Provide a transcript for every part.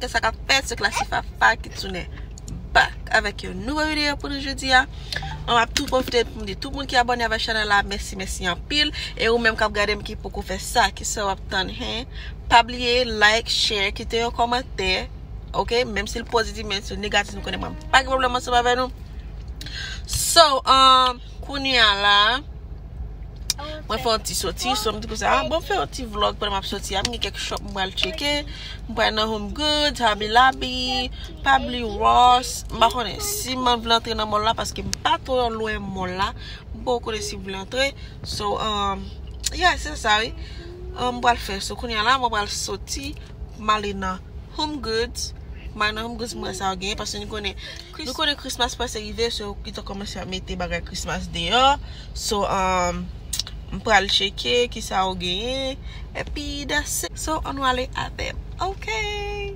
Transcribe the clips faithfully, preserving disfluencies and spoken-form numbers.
qu'est-ce qu'a fait ce Klassy Fafa qui tourne back avec une nouvelle vidéo pour aujourd'hui. On va tout profiter pour dire tout le monde qui est abonné à la chaîne là, merci merci en pile et ou même qui regarder qui pour faire ça qui ça va attendre hein. Pas oublier like, share, quitter un commentaire. OK, même si le positif mais si le négatif nous connaît pas de problème ensemble avec nous. So, um kounya là moi fais un petit sorti, so me dit que ça bon faire un petit vlog pour m'a sorti, am quelque shop moi le checker, moi dans Home Goods, Hobby Lobby, Pabli Ross, m'a connait si m'en veut entrer dans mall là parce que pas trop loin mall là, beaucoup de si veut entrer. So um yeah, c'est ça oui. On va le faire. So kounya là, moi va le sorti, m'aller dans Home Goods. Maintenant, Home Goods moi ça gagner parce que nous connaît nous connaît Christmas pas arrivé, so qui t'a commencé à mettre bagage Christmas dehors. So um on peut aller checker qui ça a gagné et puis that's it. So on va aller avem. OK.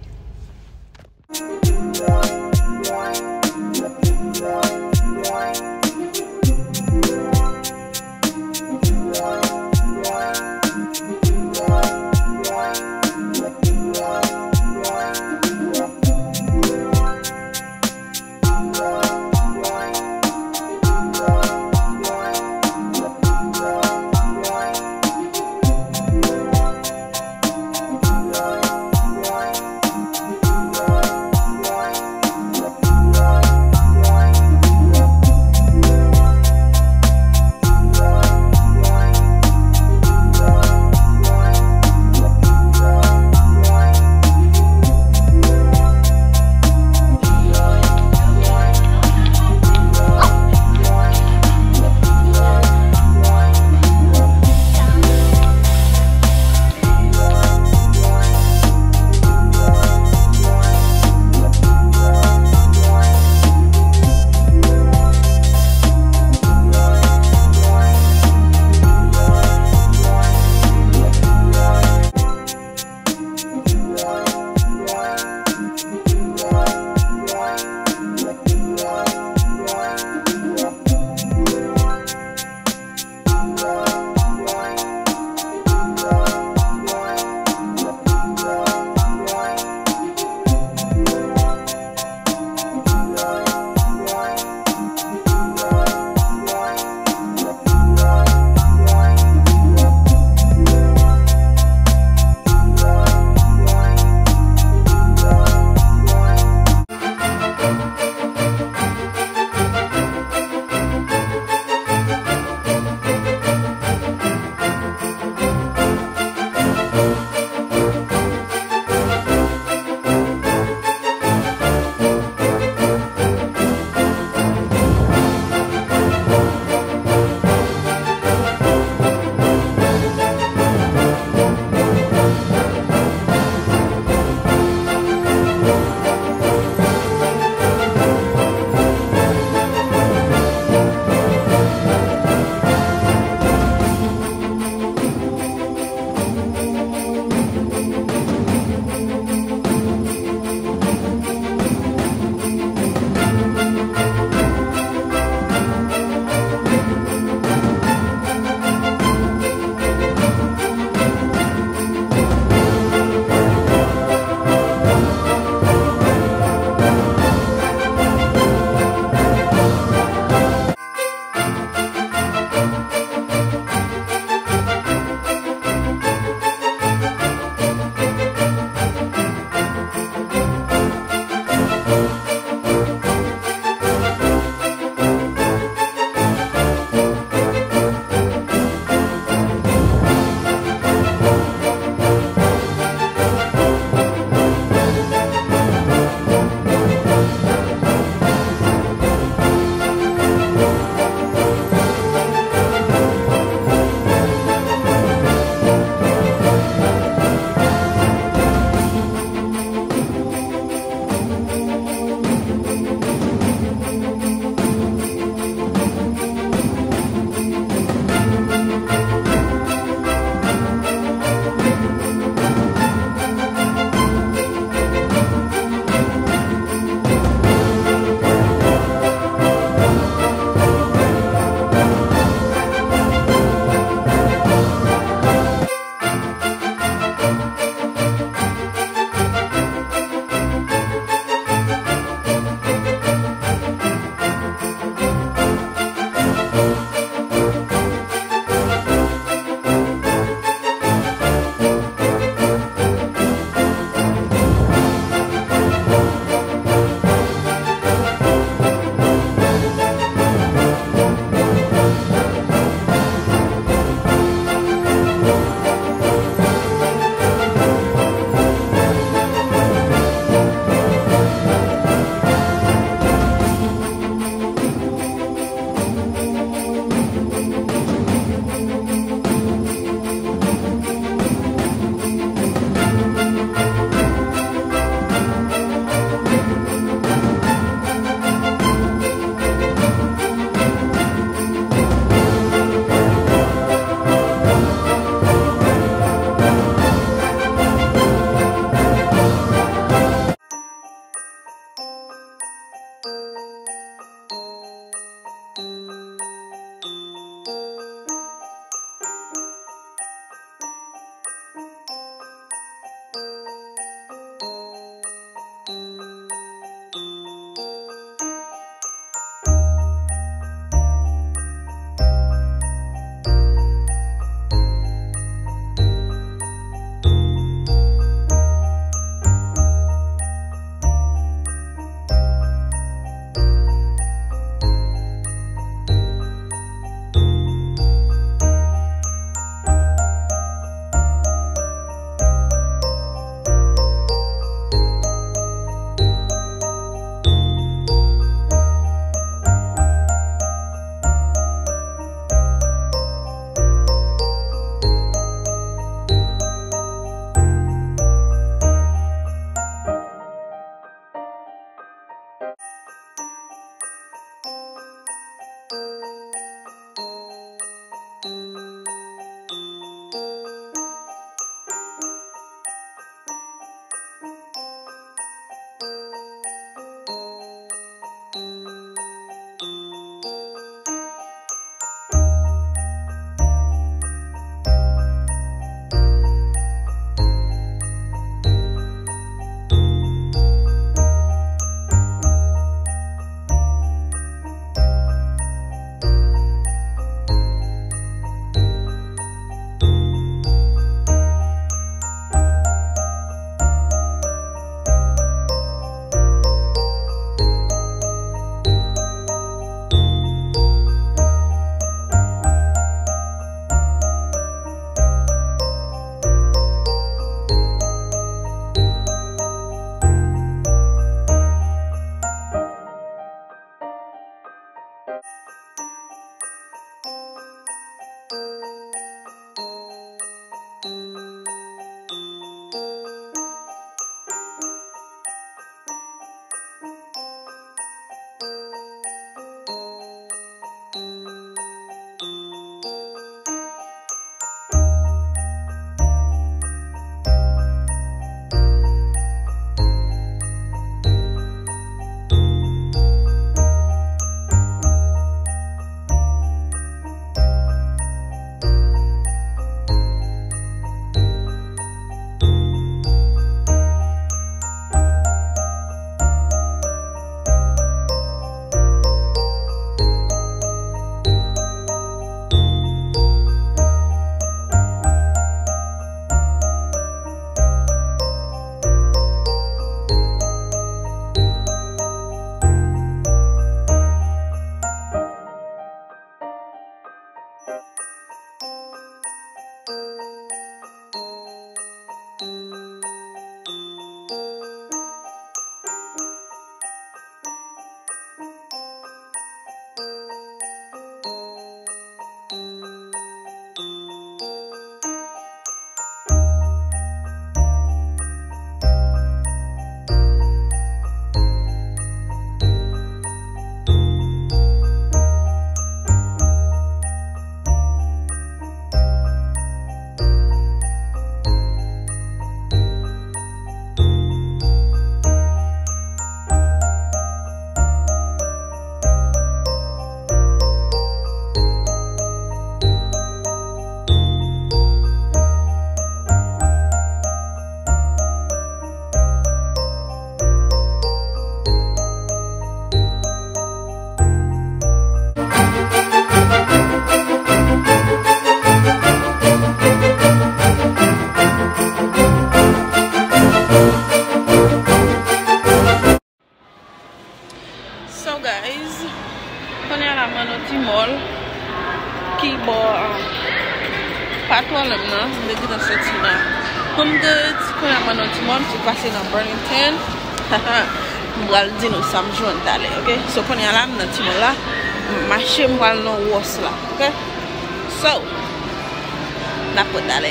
chanel nan, mwen gen an soti nan Home Goods, kon a man an ti moun ki pase nan Burlington. Mwen bral di nou sa mjwen tale, ok? So kon a la mwen an ti moun la, mache mwen bral nan wos la, ok? So, na pot tale.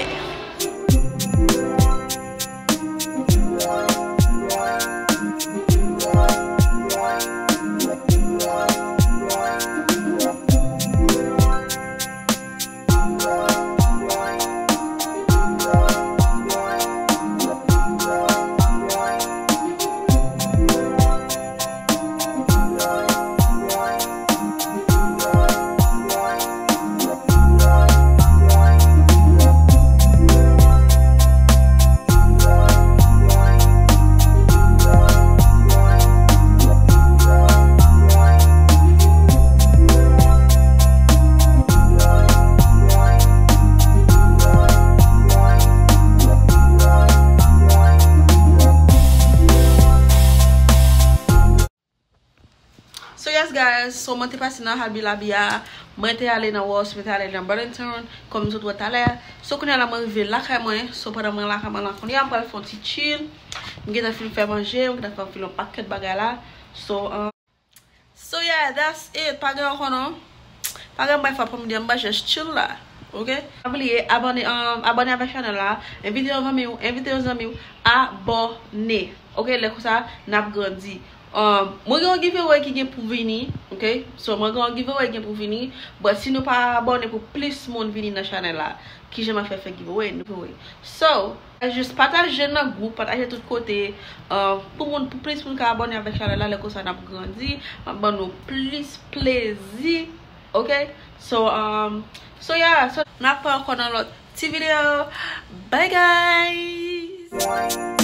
So yes guys, so mwen te pase nan Heyyyy la biya, mwen te ale nan Wos, mwen te ale nan Burlington, kom mwen tout wot ale. So konen la mwen rive lakay mwen, so padan mwen lakay mwen lakon ya, mwen pral fon ti chill, mwen gen ta film fè manje, mwen gen ta fè film paket bagay la. So, um, so yeah, that's it. Pagay an konon, pagay mwen fè pou mwen di mwen just chill la, ok? Abliye, abone, um, abone avek channel la, invite yo zami ou, invite yo zami ou, abone, ok? Lè kou sa, nap grandi. Um, mwen gen giveaway ki gen pou vini, ok? So mwen gen giveaway gen pou vini, but si nou pa abone pou plus moun vini nan channel la, ki jema fè fè giveaway, giveaway. So, just pataje nan group, pataje tout kote, uh, pou moun pou plus moun ka abone avek channel la, le ko sa nap grandi, mwen nou plus plezi, ok? So, um, so yeah, so nap pa konan lot ti video. Bye guys!